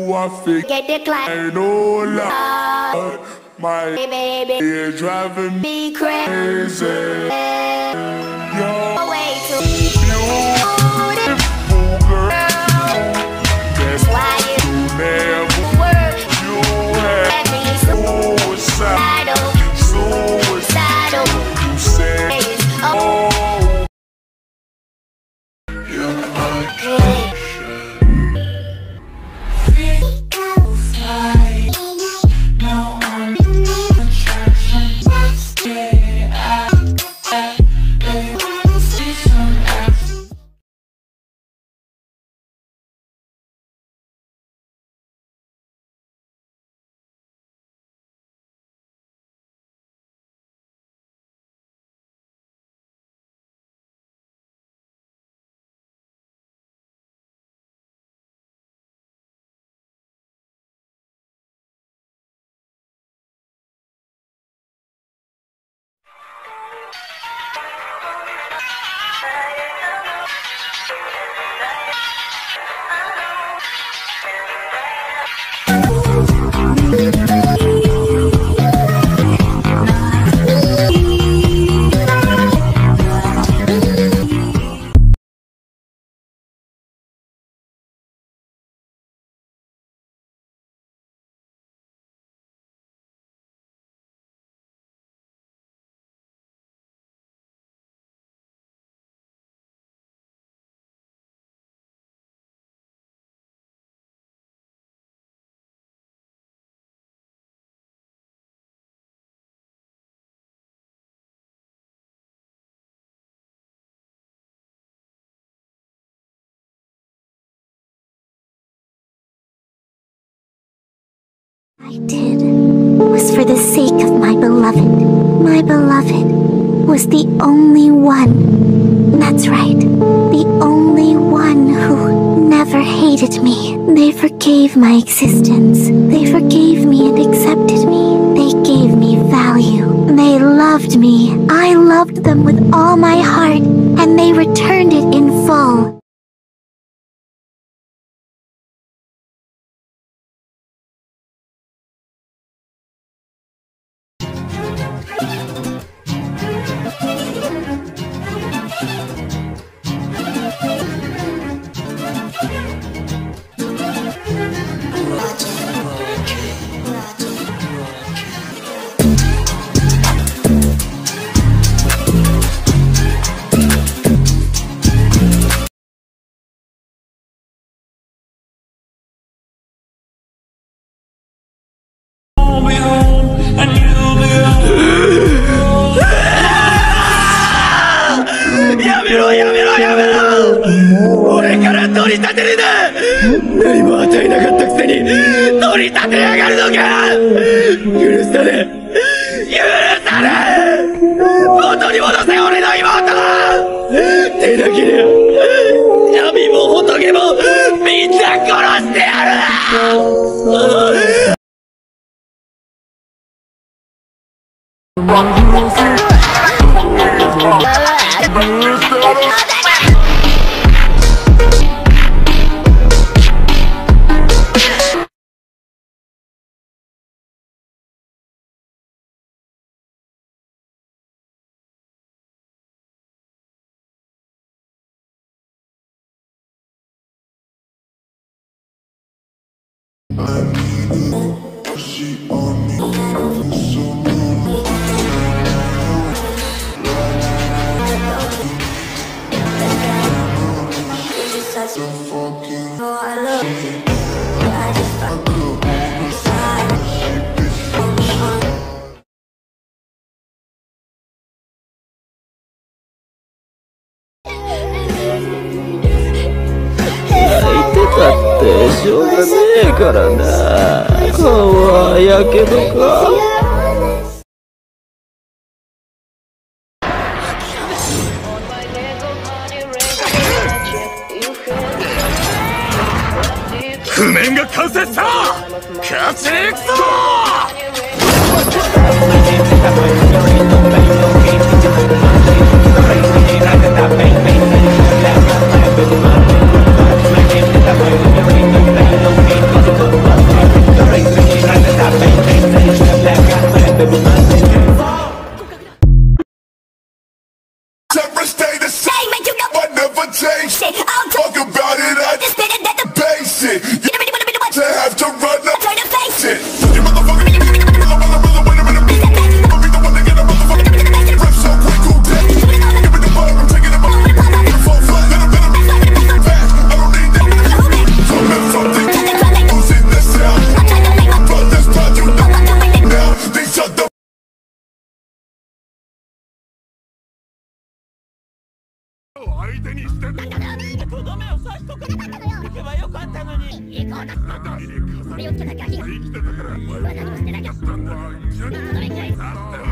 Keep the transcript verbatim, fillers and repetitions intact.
I think get the climb. No lie, my baby, you're driving me crazy. You're way too beautiful, girl. That's why you never work. You have me suicidal, suicidal. You say, oh, you're my creation. I did was for the sake of my beloved. My beloved was the only one. That's right, the only one who never hated me. They forgave my existence. They forgave me and accepted me. They gave me value. They loved me. I loved them with all my heart, and they returned it in full. こうな身をつけたガキが俺は何もしてないがどれくらい